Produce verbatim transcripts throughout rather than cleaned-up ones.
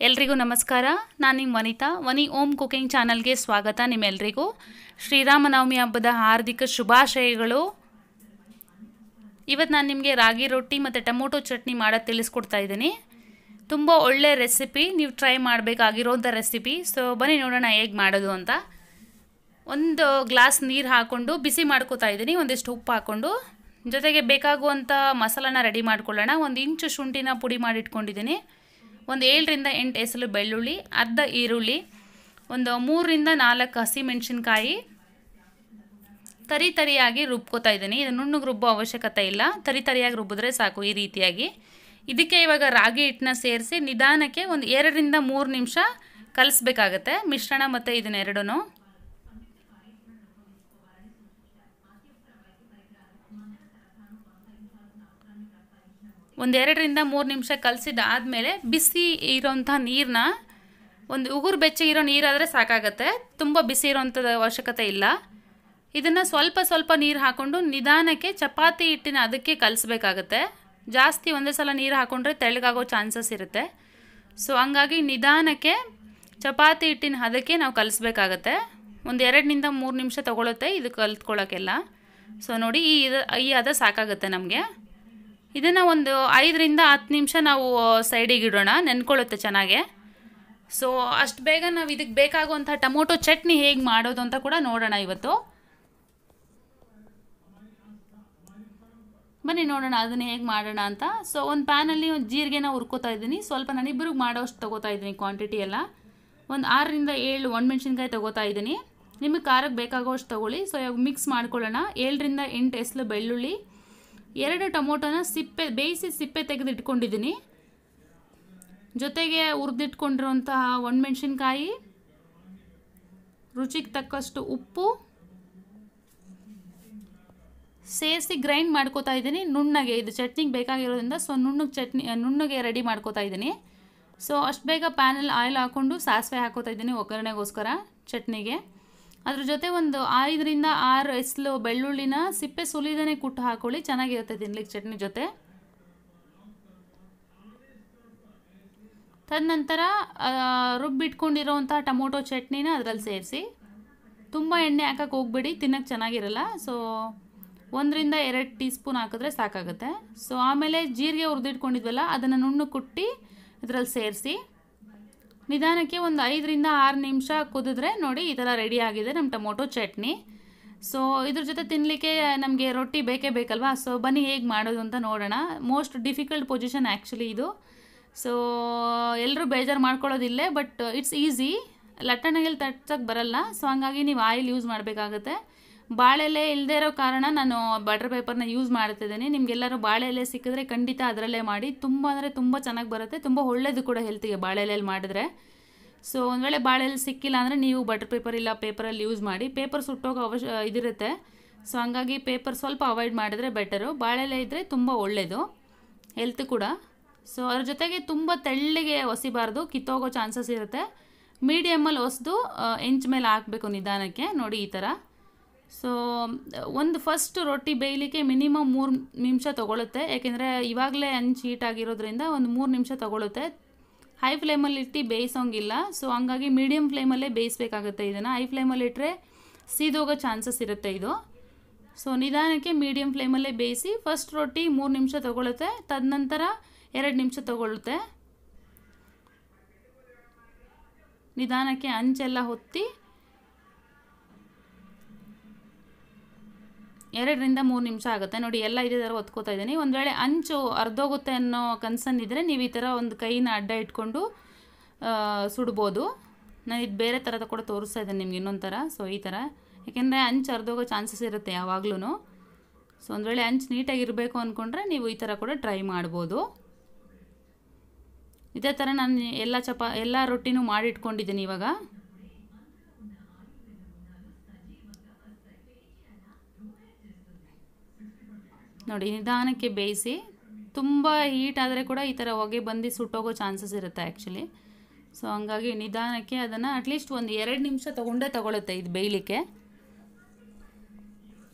ಎಲ್ರಿಗೂ ನಮಸ್ಕಾರ. ನಾನು ನಿಮ್ಮ ವನಿತಾ. ವನಿ ಓಮ್ ಕುಕಿಂಗ್ ಚಾನಲ್ಗೆ ಸ್ವಾಗತ. ನಿಮ್ಮೆಲ್ಲರಿಗೂ ಶ್ರೀರಾಮನವಮಿ ಹಬ್ಬದ ಹಾರ್ದಿಕ ಶುಭಾಶಯಗಳು. ಇವತ್ತು ನಾನು ನಿಮಗೆ ರಾಗಿ ರೊಟ್ಟಿ ಮತ್ತು ಟೊಮೊಟೊ ಚಟ್ನಿ ಮಾಡೋದು ತಿಳಿಸ್ಕೊಡ್ತಾ ಇದ್ದೀನಿ. ತುಂಬ ಒಳ್ಳೆ ರೆಸಿಪಿ, ನೀವು ಟ್ರೈ ಮಾಡಬೇಕಾಗಿರೋಂಥ ರೆಸಿಪಿ. ಸೊ ಬನ್ನಿ ನೋಡೋಣ ಹೇಗೆ ಮಾಡೋದು ಅಂತ. ಒಂದು ಗ್ಲಾಸ್ ನೀರು ಹಾಕ್ಕೊಂಡು ಬಿಸಿ ಮಾಡ್ಕೋತಾ ಇದ್ದೀನಿ, ಒಂದಿಷ್ಟು ಉಪ್ಪು ಹಾಕ್ಕೊಂಡು. ಜೊತೆಗೆ ಬೇಕಾಗುವಂಥ ಮಸಾಲಾನ ರೆಡಿ ಮಾಡ್ಕೊಳ್ಳೋಣ. ಒಂದು ಇಂಚು ಶುಂಠಿನ ಪುಡಿ ಮಾಡಿಟ್ಕೊಂಡಿದ್ದೀನಿ. ಒಂದು ಏಳರಿಂದ ಎಂಟು ಎಸಳು ಬೆಳ್ಳುಳ್ಳಿ, ಅರ್ಧ ಈರುಳ್ಳಿ, ಒಂದು ಮೂರರಿಂದ ನಾಲ್ಕು ಹಸಿಮೆಣಸಿನ್ಕಾಯಿ ತರಿ ತರಿಯಾಗಿ ರುಬ್ಕೋತಾ ಇದ್ದೀನಿ. ಇದು ನುಣ್ಣಗೆ ರುಬ್ಬೋ ಅವಶ್ಯಕತೆ ಇಲ್ಲ, ತರಿ ತರಿಯಾಗಿ ರುಬ್ಬಿದ್ರೆ ಸಾಕು ಈ ರೀತಿಯಾಗಿ. ಇದಕ್ಕೆ ಇವಾಗ ರಾಗಿ ಹಿಟ್ಟನ್ನ ಸೇರಿಸಿ ನಿಧಾನಕ್ಕೆ ಒಂದು ಎರಡರಿಂದ ಮೂರು ನಿಮಿಷ ಕಲಿಸ್ಬೇಕಾಗತ್ತೆ ಮಿಶ್ರಣ ಮತ್ತು ಇದನ್ನೆರಡೂ. ಒಂದೆರಡರಿಂದ ಮೂರು ನಿಮಿಷ ಕಲಸಿದಾದಮೇಲೆ ಬಿಸಿ ಇರೋಂಥ ನೀರನ್ನ, ಒಂದು ಉಗುರು ಬೆಚ್ಚಗಿರೋ ನೀರಾದರೆ ಸಾಕಾಗತ್ತೆ, ತುಂಬ ಬಿಸಿ ಇರೋಂಥದ್ದು ಅವಶ್ಯಕತೆ ಇಲ್ಲ. ಇದನ್ನು ಸ್ವಲ್ಪ ಸ್ವಲ್ಪ ನೀರು ಹಾಕ್ಕೊಂಡು ನಿಧಾನಕ್ಕೆ ಚಪಾತಿ ಹಿಟ್ಟಿನ ಅದಕ್ಕೆ ಕಲಿಸ್ಬೇಕಾಗತ್ತೆ. ಜಾಸ್ತಿ ಒಂದೇ ಸಲ ನೀರು ಹಾಕ್ಕೊಂಡ್ರೆ ತೆಳ್ಳಗಾಗೋ ಚಾನ್ಸಸ್ ಇರುತ್ತೆ. ಸೊ ಹಂಗಾಗಿ ನಿಧಾನಕ್ಕೆ ಚಪಾತಿ ಹಿಟ್ಟಿನ ಅದಕ್ಕೆ ನಾವು ಕಲಿಸ್ಬೇಕಾಗತ್ತೆ. ಒಂದು ಎರಡರಿಂದ ಮೂರು ನಿಮಿಷ ತೊಗೊಳುತ್ತೆ ಇದು ಕಲ್ತ್ಕೊಳ್ಳೋಕ್ಕೆಲ್ಲ. ಸೊ ನೋಡಿ, ಈ ಈ ಅದ ಸಾಕಾಗುತ್ತೆ ನಮಗೆ. ಇದನ್ನು ಒಂದು ಐದರಿಂದ ಹತ್ತು ನಿಮಿಷ ನಾವು ಸೈಡಿಗೆ ಇಡೋಣ, ನೆನ್ಕೊಳ್ಳುತ್ತೆ ಚೆನ್ನಾಗೆ. ಸೊ ಅಷ್ಟು ಬೇಗ ನಾವು ಇದಕ್ಕೆ ಬೇಕಾಗುವಂಥ ಟೊಮೊಟೊ ಚಟ್ನಿ ಹೇಗೆ ಮಾಡೋದು ಅಂತ ಕೂಡ ನೋಡೋಣ ಇವತ್ತು. ಬನ್ನಿ ನೋಡೋಣ ಅದನ್ನು ಹೇಗೆ ಮಾಡೋಣ ಅಂತ. ಸೊ ಒಂದು ಪ್ಯಾನಲ್ಲಿ ಒಂದು ಜೀರಿಗೆನ ಹುರ್ಕೋತಾ ಇದ್ದೀನಿ. ಸ್ವಲ್ಪ ನಾನಿಬ್ಬರಿಗೆ ಮಾಡೋಷ್ಟು ತೊಗೋತಾ ಇದ್ದೀನಿ ಕ್ವಾಂಟಿಟಿ ಎಲ್ಲ. ಒಂದು ಆರರಿಂದ ಏಳು ಒಣಮೆಣ್ಸಿನ್ಕಾಯಿ ತೊಗೋತಾ ಇದ್ದೀನಿ. ನಿಮಗೆ ಖಾರಕ್ಕೆ ಬೇಕಾಗೋಷ್ಟು ತೊಗೊಳ್ಳಿ. ಸೊ ಇವಾಗ ಮಿಕ್ಸ್ ಮಾಡ್ಕೊಳ್ಳೋಣ. ಏಳರಿಂದ ಎಂಟು ಎಸಳು ಬೆಳ್ಳುಳ್ಳಿ, ಎರಡು ಟೊಮೊಟೊನ ಸಿಪ್ಪೆ ಬೇಯಿಸಿ ಸಿಪ್ಪೆ ತೆಗೆದು ಇಟ್ಕೊಂಡಿದ್ದೀನಿ. ಜೊತೆಗೆ ಹುರಿದಿಟ್ಕೊಂಡಿರುವಂತಹ ಒಣಮೆಣ್ಸಿನ್ಕಾಯಿ, ರುಚಿಗೆ ತಕ್ಕಷ್ಟು ಉಪ್ಪು ಸೇರಿಸಿ ಗ್ರೈಂಡ್ ಮಾಡ್ಕೋತಾ ಇದ್ದೀನಿ ನುಣ್ಣಗೆ. ಇದು ಚಟ್ನಿಗೆ ಬೇಕಾಗಿರೋದ್ರಿಂದ ಸೊ ನುಣ್ಣಗೆ ಚಟ್ನಿ ನುಣ್ಣಗೆ ರೆಡಿ ಮಾಡ್ಕೋತಾ ಇದ್ದೀನಿ. ಸೊ ಅಷ್ಟು ಬೇಗ ಪ್ಯಾನಲ್ಲಿ ಆಯಿಲ್ ಹಾಕ್ಕೊಂಡು ಸಾಸಿವೆ ಹಾಕೋತಾ ಇದ್ದೀನಿ ಒಗ್ಗರಣೆಗೋಸ್ಕರ ಚಟ್ನಿಗೆ. ಅದ್ರ ಜೊತೆ ಒಂದು ಐದರಿಂದ ಆರು ಎಸಳು ಬೆಳ್ಳುಳ್ಳಿನ ಸಿಪ್ಪೆ ಸುಲಿದೇ ಕುಟ್ಟು ಹಾಕೊಳ್ಳಿ, ಚೆನ್ನಾಗಿರುತ್ತೆ ತಿನ್ಲಿಕ್ಕೆ ಚಟ್ನಿ ಜೊತೆ. ತದನಂತರ ರುಬ್ಬಿಟ್ಕೊಂಡಿರೋವಂಥ ಟೊಮೊಟೊ ಚಟ್ನಿನ ಅದರಲ್ಲಿ ಸೇರಿಸಿ. ತುಂಬ ಎಣ್ಣೆ ಹಾಕಕ್ಕೆ ಹೋಗ್ಬೇಡಿ, ತಿನ್ನಕ್ಕೆ ಚೆನ್ನಾಗಿರಲ್ಲ. ಸೊ ಒಂದರಿಂದ ಎರಡು ಟೀ ಸ್ಪೂನ್ ಹಾಕಿದ್ರೆ ಸಾಕಾಗುತ್ತೆ. ಸೊ ಆಮೇಲೆ ಜೀರಿಗೆ ಹುರಿದಿಟ್ಕೊಂಡಿದ್ವಲ್ಲ ಅದನ್ನು ನುಣ್ಣಗೆ ಕುಟ್ಟಿ ಇದರಲ್ಲಿ ಸೇರಿಸಿ ನಿಧಾನಕ್ಕೆ ಒಂದು ಐದರಿಂದ ಆರು ನಿಮಿಷ ಕುದಿದ್ರೆ ನೋಡಿ ಈ ಥರ ರೆಡಿ ಆಗಿದೆ ನಮ್ಮ ಟೊಮೊಟೊ ಚಟ್ನಿ. ಸೊ ಇದ್ರ ಜೊತೆ ತಿನ್ನಲಿಕ್ಕೆ ನಮಗೆ ರೊಟ್ಟಿ ಬೇಕೇ ಬೇಕಲ್ವಾ. ಸೊ ಬನ್ನಿ ಹೇಗೆ ಮಾಡೋದು ಅಂತ ನೋಡೋಣ. ಮೋಸ್ಟ್ ಡಿಫಿಕಲ್ಟ್ ಪೊಸಿಷನ್ ಆ್ಯಕ್ಚುಲಿ ಇದು. ಸೊ ಎಲ್ಲರೂ ಬೇಜಾರು ಮಾಡ್ಕೊಳ್ಳೋದಿಲ್ಲೇ, ಬಟ್ ಇಟ್ಸ್ ಈಸಿ. ಲಟ್ಟಣಿಗೆಲ್ಲಿ ತಟ್ಟಕ್ಕೆ ಬರಲ್ಲ. ಸೊ ಹಂಗಾಗಿ ನೀವು ಆಯಿಲ್ ಯೂಸ್ ಮಾಡಬೇಕಾಗತ್ತೆ. ಬಾಳೆಲೆ ಇಲ್ಲದೇ ಇರೋ ಕಾರಣ ನಾನು ಬಟರ್ ಪೇಪರ್ನ ಯೂಸ್ ಮಾಡ್ತಿದ್ದೀನಿ. ನಿಮಗೆಲ್ಲರೂ ಬಾಳೆಲೆ ಸಿಕ್ಕಿದ್ರೆ ಖಂಡಿತ ಅದರಲ್ಲೇ ಮಾಡಿ. ತುಂಬ ಅಂದರೆ ತುಂಬ ಚೆನ್ನಾಗಿ ಬರುತ್ತೆ, ತುಂಬ ಒಳ್ಳೆಯದು ಕೂಡ ಹೆಲ್ತಿಗೆ ಬಾಳೆಲೆಯಲ್ಲಿ ಮಾಡಿದ್ರೆ. ಸೊ ಒಂದು ವೇಳೆ ಬಾಳೆಲೆ ಸಿಕ್ಕಿಲ್ಲ ಅಂದರೆ ನೀವು ಬಟರ್ ಪೇಪರ್ ಇಲ್ಲ ಪೇಪರಲ್ಲಿ ಯೂಸ್ ಮಾಡಿ. ಪೇಪರ್ ಸುಟ್ಟೋಗೋ ಅವಶ್ಯ ಇದಿರುತ್ತೆ. ಸೊ ಹಂಗಾಗಿ ಪೇಪರ್ ಸ್ವಲ್ಪ ಅವಾಯ್ಡ್ ಮಾಡಿದ್ರೆ ಬೆಟರು. ಬಾಳೆಲೆ ಇದ್ದರೆ ತುಂಬ ಒಳ್ಳೆಯದು ಹೆಲ್ತ್ ಕೂಡ. ಸೊ ಅದ್ರ ಜೊತೆಗೆ ತುಂಬ ತೆಳ್ಳಗೆ ಒಸಿಬಾರ್ದು, ಕಿತ್ತೋಗೋ ಚಾನ್ಸಸ್ ಇರುತ್ತೆ. ಮೀಡಿಯಮಲ್ಲಿ ಒಸೆದು ಎಂಚ್ ಮೇಲೆ ಹಾಕಬೇಕು ನಿಧಾನಕ್ಕೆ. ನೋಡಿ ಈ ಥರ. ಸೊ ಒಂದು ಫಸ್ಟ್ ರೊಟ್ಟಿ ಬೇಯಲಿಕ್ಕೆ ಮಿನಿಮಮ್ ಮೂರು ನಿಮಿಷ ತೊಗೊಳುತ್ತೆ. ಯಾಕೆಂದರೆ ಇವಾಗಲೇ ಹಂಚು ಹೀಟ್ ಆಗಿರೋದ್ರಿಂದ ಒಂದು ಮೂರು ನಿಮಿಷ ತೊಗೊಳುತ್ತೆ. ಹೈ ಫ್ಲೇಮಲ್ಲಿ ಇಟ್ಟು ಬೇಯಿಸೋಂಗಿಲ್ಲ. ಸೊ ಹಂಗಾಗಿ ಮೀಡಿಯಮ್ ಫ್ಲೇಮಲ್ಲೇ ಬೇಯಿಸಬೇಕಾಗುತ್ತೆ ಇದನ್ನು. ಹೈ ಫ್ಲೇಮಲ್ಲಿ ಇಟ್ಟರೆ ಸೀದೋಗೋ ಚಾನ್ಸಸ್ ಇರುತ್ತೆ ಇದು. ಸೊ ನಿಧಾನಕ್ಕೆ ಮೀಡಿಯಮ್ ಫ್ಲೇಮಲ್ಲೇ ಬೇಯಿಸಿ. ಫಸ್ಟ್ ರೊಟ್ಟಿ ಮೂರು ನಿಮಿಷ ತೊಗೊಳುತ್ತೆ, ತದನಂತರ ಎರಡು ನಿಮಿಷ ತೊಗೊಳುತ್ತೆ. ನಿಧಾನಕ್ಕೆ ಹಂಚೆಲ್ಲ ಹೊತ್ತಿ ಎರಡರಿಂದ ಮೂರು ನಿಮಿಷ ಆಗುತ್ತೆ. ನೋಡಿ ಎಲ್ಲ ಇದೇ ಥರ ಒತ್ಕೋತಾ ಇದ್ದೀನಿ. ಒಂದು ವೇಳೆ ಅಂಚು ಅರ್ಧೋಗುತ್ತೆ ಅನ್ನೋ ಕನ್ಸರ್ನ್ ಇದ್ದರೆ ನೀವು ಈ ಥರ ಒಂದು ಕೈನ ಅಡ್ಡ ಇಟ್ಕೊಂಡು ಸುಡ್ಬೋದು. ನಾನು ಇದು ಬೇರೆ ಥರದ ಕೂಡ ತೋರಿಸ್ತಾ ಇದ್ದೀನಿ ನಿಮ್ಗೆ ಇನ್ನೊಂದು ಥರ. ಸೊ ಈ ಥರ, ಯಾಕೆಂದರೆ ಅಂಚು ಅರ್ಧೋಗೋ ಚಾನ್ಸಸ್ ಇರುತ್ತೆ ಯಾವಾಗ್ಲೂ. ಸೊ ಒಂದು ವೇಳೆ ಅಂಚು ನೀಟಾಗಿರಬೇಕು ಅಂದ್ಕೊಂಡ್ರೆ ನೀವು ಈ ಥರ ಕೂಡ ಟ್ರೈ ಮಾಡ್ಬೋದು. ಇದೇ ಥರ ನಾನು ಎಲ್ಲ ಚಪಾ ಎಲ್ಲ ರೊಟ್ಟಿನೂ ಮಾಡಿಟ್ಕೊಂಡಿದ್ದೀನಿ ಇವಾಗ. ನೋಡಿ ನಿಧಾನಕ್ಕೆ ಬೇಯಿಸಿ. ತುಂಬ ಹೀಟ್ ಆದರೆ ಕೂಡ ಈ ಥರ ಹೊಗೆ ಬಂದು ಸುಟ್ಟೋಗೋ ಚಾನ್ಸಸ್ ಇರುತ್ತೆ ಆ್ಯಕ್ಚುಲಿ. ಸೊ ಹಂಗಾಗಿ ನಿಧಾನಕ್ಕೆ ಅದನ್ನು ಅಟ್ಲೀಸ್ಟ್ ಒಂದು ಎರಡು ನಿಮಿಷ ತೊಗೊಂಡೇ ತೊಗೊಳುತ್ತೆ ಇದು ಬೇಯಲಿಕ್ಕೆ.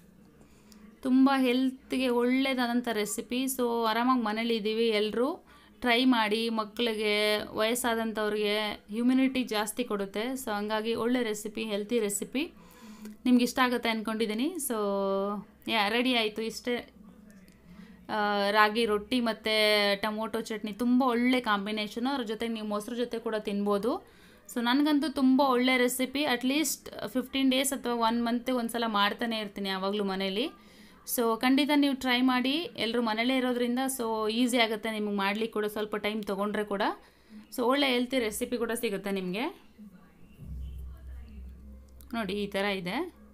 ತುಂಬ ಹೆಲ್ತ್ಗೆ ಒಳ್ಳೆಯದಾದಂಥ ರೆಸಿಪಿ. ಸೊ ಆರಾಮಾಗಿ ಮನೇಲಿ ಇದ್ದೀವಿ ಎಲ್ಲರೂ, ಟ್ರೈ ಮಾಡಿ. ಮಕ್ಕಳಿಗೆ, ವಯಸ್ಸಾದಂಥವ್ರಿಗೆ ಇಮ್ಯುನಿಟಿ ಜಾಸ್ತಿ ಕೊಡುತ್ತೆ. ಸೊ ಹಂಗಾಗಿ ಒಳ್ಳೆ ರೆಸಿಪಿ, ಹೆಲ್ತಿ ರೆಸಿಪಿ, ನಿಮ್ಗೆ ಇಷ್ಟ ಆಗುತ್ತೆ ಅಂದ್ಕೊಂಡಿದ್ದೀನಿ. ಸೊ ಯಾ ರೆಡಿ ಆಯಿತು. ಇಷ್ಟೇ, ರಾಗಿ ರೊಟ್ಟಿ ಮತ್ತು ಟೊಮೊಟೊ ಚಟ್ನಿ ತುಂಬ ಒಳ್ಳೆ ಕಾಂಬಿನೇಷನು. ಅದ್ರ ಜೊತೆಗೆ ನೀವು ಮೊಸರು ಜೊತೆ ಕೂಡ ತಿನ್ಬೋದು. ಸೊ ನನಗಂತೂ ತುಂಬ ಒಳ್ಳೆ ರೆಸಿಪಿ. ಅಟ್ಲೀಸ್ಟ್ ಫಿಫ್ಟೀನ್ ಡೇಸ್ ಅಥವಾ ಒನ್ ಮಂತ್ಗೆ ಒಂದು ಸಲ ಮಾಡ್ತಾನೆ ಇರ್ತೀನಿ ಯಾವಾಗಲೂ ಮನೇಲಿ. ಸೊ ಖಂಡಿತ ನೀವು ಟ್ರೈ ಮಾಡಿ. ಎಲ್ಲರೂ ಮನೇಲೇ ಇರೋದ್ರಿಂದ ಸೊ ಈಸಿ ಆಗುತ್ತೆ ನಿಮಗೆ ಮಾಡಲಿಕ್ಕೆ ಕೂಡ, ಸ್ವಲ್ಪ ಟೈಮ್ ತೊಗೊಂಡ್ರೆ ಕೂಡ. ಸೊ ಒಳ್ಳೆ ಹೆಲ್ತಿ ರೆಸಿಪಿ ಕೂಡ ಸಿಗುತ್ತೆ ನಿಮಗೆ. ನೋಡಿ ಈ ಥರ ಇದೆ.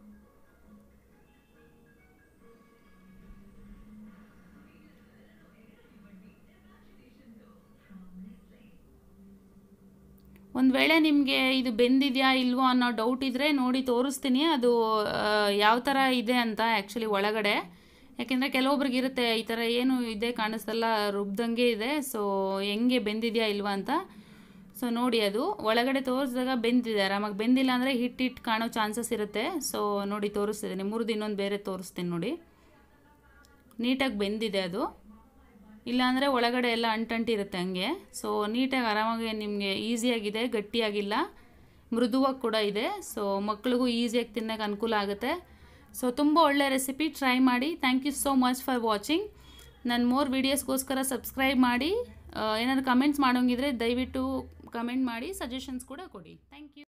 ಒಂದು ವೇಳೆ ನಿಮಗೆ ಇದು ಬೆಂದಿದೆಯಾ ಇಲ್ವೋ ಅನ್ನೋ ಡೌಟ್ ಇದ್ದರೆ ನೋಡಿ ತೋರಿಸ್ತೀನಿ ಅದು ಯಾವ ಥರ ಇದೆ ಅಂತ ಆ್ಯಕ್ಚುಲಿ ಒಳಗಡೆ. ಯಾಕೆಂದರೆ ಕೆಲವೊಬ್ರಿಗೆ ಇರುತ್ತೆ ಈ ಥರ ಏನು ಇದೆ ಕಾಣಿಸ್ತಲ್ಲ, ರುಬ್ದಂಗೆ ಇದೆ, ಸೊ ಹೆಂಗೆ ಬೆಂದಿದೆಯಾ ಇಲ್ವಾ ಅಂತ. ಸೊ ನೋಡಿ ಅದು ಒಳಗಡೆ ತೋರಿಸಿದಾಗ ಬೆಂದಿದೆ, ಆರಾಮಾಗಿ. ಬೆಂದಿಲ್ಲ ಅಂದರೆ ಹಿಟ್ಟು ಹಿಟ್ಟು ಕಾಣೋ ಚಾನ್ಸಸ್ ಇರುತ್ತೆ. ಸೊ ನೋಡಿ ತೋರಿಸ್ತಿದ್ದೀನಿ, ಮೂರು ಇನ್ನೊಂದು ಬೇರೆ ತೋರಿಸ್ತೀನಿ ನೋಡಿ. ನೀಟಾಗಿ ಬೆಂದಿದೆ ಅದು. ಇಲ್ಲಾಂದರೆ ಒಳಗಡೆ ಎಲ್ಲ ಅಂಟಂಟಿರುತ್ತೆ ಹಂಗೆ. ಸೊ ನೀಟಾಗಿ ಆರಾಮಾಗಿ ನಿಮಗೆ ಈಸಿಯಾಗಿದೆ, ಗಟ್ಟಿಯಾಗಿಲ್ಲ, ಮೃದುವಾಗಿ ಕೂಡ ಇದೆ. ಸೊ ಮಕ್ಳಿಗೂ ಈಸಿಯಾಗಿ ತಿನ್ನೋಕೆ ಅನುಕೂಲ ಆಗುತ್ತೆ. ಸೊ ತುಂಬ ಒಳ್ಳೆ ರೆಸಿಪಿ, ಟ್ರೈ ಮಾಡಿ. Thank you so much for watching. ನನ್ನ ಮೋರ್ ವೀಡಿಯೋಸ್ಗೋಸ್ಕರ ಸಬ್ಸ್ಕ್ರೈಬ್ ಮಾಡಿ. ಏನಾದರೂ ಕಮೆಂಟ್ಸ್ ಮಾಡೋಂಗಿದ್ರೆ ದಯವಿಟ್ಟು ಕಮೆಂಟ್ ಮಾಡಿ, ಸಜೆಷನ್ಸ್ ಕೂಡ ಕೊಡಿ. Thank you.